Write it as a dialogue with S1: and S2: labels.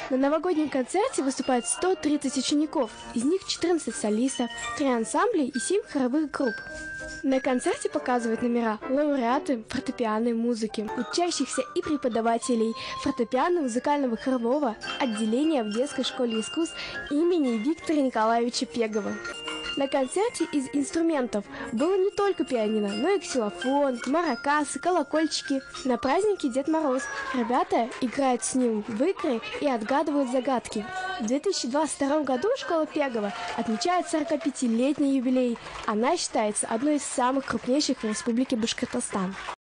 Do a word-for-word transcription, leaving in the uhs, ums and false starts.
S1: На новогоднем концерте выступает сто тридцать учеников, из них четырнадцать солистов, три ансамбля и семь хоровых групп. На концерте показывают номера лауреаты фортепианной музыки, учащихся и преподавателей фортепиано-музыкального хорового отделения в детской школе искусств имени Виктора Николаевича Пегова. На концерте из инструментов было не только пианино, но и ксилофон, маракасы, колокольчики. На празднике Дед Мороз. Ребята играют с ним в игры и отгадывают загадки. В две тысячи двадцать втором году школа Пегова отмечает сорокапятилетний юбилей. Она считается одной из самых крупнейших в республике Башкортостан.